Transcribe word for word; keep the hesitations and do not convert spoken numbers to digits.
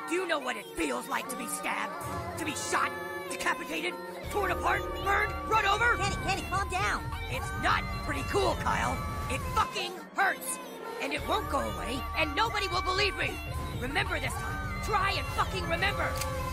Do you know what it feels like to be stabbed? To be shot, decapitated, torn apart, burned, run over? Kenny, Kenny, calm down. It's not pretty cool, Kyle. It fucking hurts. And it won't go away, and nobody will believe me. Remember this time. Try and fucking remember.